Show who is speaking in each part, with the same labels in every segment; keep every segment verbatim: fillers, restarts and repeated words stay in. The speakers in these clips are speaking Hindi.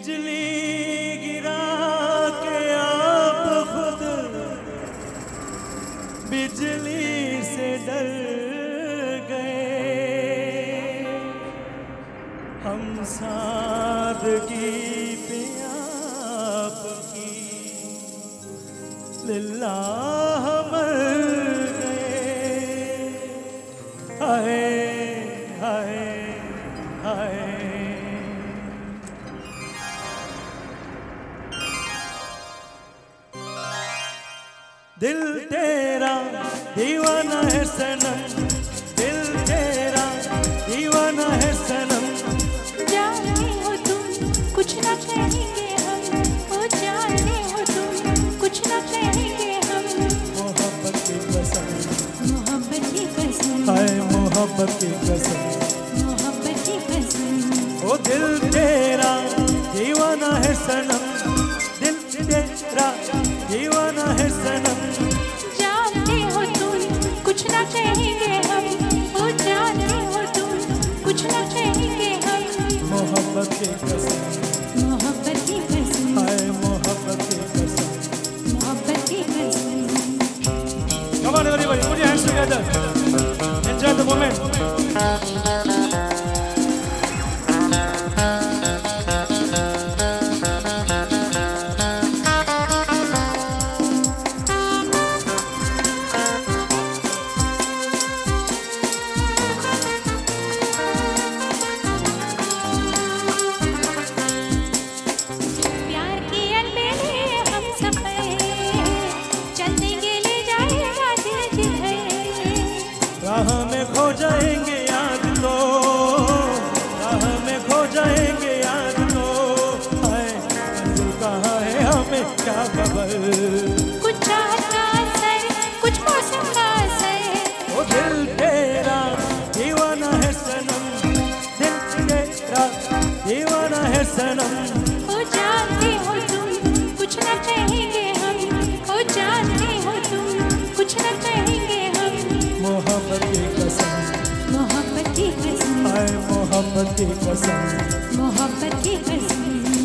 Speaker 1: बिजली गिरा के आप खुद बिजली से डर गए। हम सादगी पे आपकी लिल्लाह मर गए। हाय हाय हाय। दिल तेरा दीवाना है सनम, दिल तेरा दीवाना है सनम।
Speaker 2: जाने हो तुम कुछ ना कहेंगे हम, ओ जाने हो तुम कुछ ना कहेंगे हम।
Speaker 1: मोहब्बत की कसम,
Speaker 2: मोहब्बत की कसम,
Speaker 1: हाय मोहब्बत की कसम,
Speaker 2: मोहब्बत की कसम।
Speaker 1: ओ दिल तेरा दीवाना है सनम, दिल तेरा दीवाना है सनम।
Speaker 2: जानते हो तुम कुछ ना कहेंगे हम, ओ जानते हो तुम कुछ ना कहेंगे हम।
Speaker 1: मोहब्बत की कसम,
Speaker 2: मोहब्बत की कसम,
Speaker 1: हाय मोहब्बत की कसम।
Speaker 2: मोहब्बत की कसम।
Speaker 1: Come on everybody, put your hands together. Enjoy the moment.
Speaker 2: प्यार की अलबेले हम सफर चल देंगे, ले जाएगा दिल जिधर।
Speaker 1: राह में खो जाएंगे याद लो, राह में खो जाएंगे याद लो। हाय मंजिल कहाँ है हमें क्या खबर।
Speaker 2: कुछ चाहत का असर, कुछ मौसम का असर।
Speaker 1: ओ दिल तेरा दीवाना है सनम, दिल तेरा दीवाना है सनम।
Speaker 2: ओ जानते हो तुम कुछ ना कहेंगे हम, ओ जानते हो तुम कुछ ना कहेंगे हम।
Speaker 1: मोहब्बत की कसम,
Speaker 2: मोहब्बत की कसम,
Speaker 1: हाय मोहब्बत की कसम।
Speaker 2: मोहब्बत की कसम।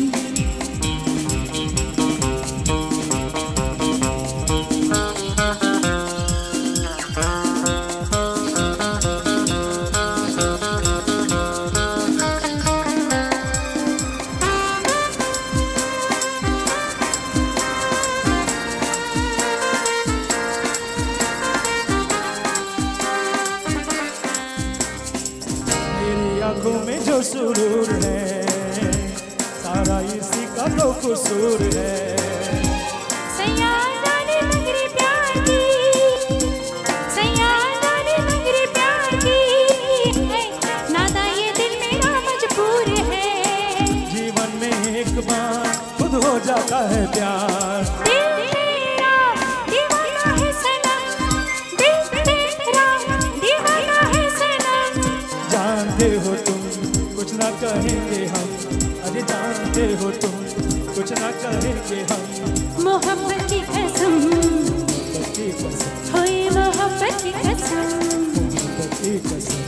Speaker 1: मेरी आंखों में जो सुरूर है सारा इसी का तो कसूर है।
Speaker 2: सैयादा ने नगरी प्यार की, सैयादा ने नगरी प्यार की। नादा ये दिल मेरा मजबूर है।
Speaker 1: जीवन में एक बार खुद हो जाता है प्यार।
Speaker 2: दिल तेरा दीवाना है सनम, दिल तेरा दीवाना है सनम।
Speaker 1: जानते हो तुम कुछ ना कहेंगे हम, अरे जानते हो तुम कुछ ना कहेंगे हम।
Speaker 2: मोहब्बत की कसम,
Speaker 1: मोहब्बत की कसम,
Speaker 2: होए मोहब्बत की कसम।
Speaker 1: मोहब्बत की कसम।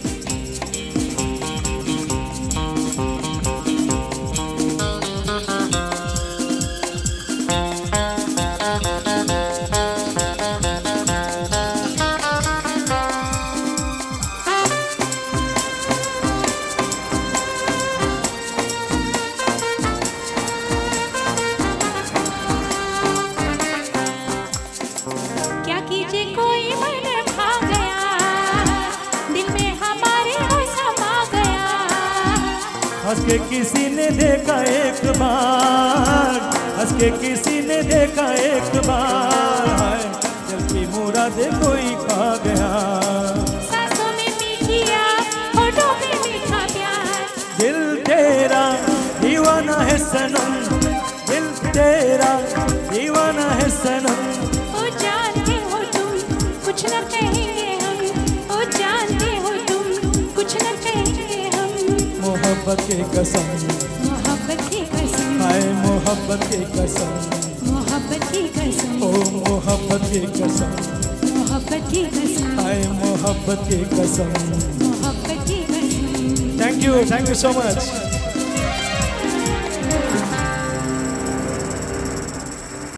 Speaker 2: क्या कीजिए कोई मन भा गया, दिल में हमारे वो समा गया।
Speaker 1: हंस के किसी ने देखा एक बार, हंस के किसी ने देखा एक बार। हाय दिल की मुरादे कोई खा गया।
Speaker 2: सांसों में मीठिया, होठों में मीठा प्यार।
Speaker 1: दिल तेरा दीवाना है सनम, दिल तेरा दीवाना है सनम।
Speaker 2: ओ जानते हो तुम कुछ न कहेंगे हम, ओ जानते हो तुम कुछ न कहेंगे हम।
Speaker 1: मोहब्बत की कसम,
Speaker 2: मोहब्बत की कसम,
Speaker 1: हाय मोहब्बत की कसम।
Speaker 2: मोहब्बत की कसम,
Speaker 1: ओ मोहब्बत की कसम,
Speaker 2: मोहब्बत की कसम,
Speaker 1: हाय मोहब्बत की कसम।
Speaker 2: मोहब्बत की कसम।
Speaker 1: Thank you, thank you so much.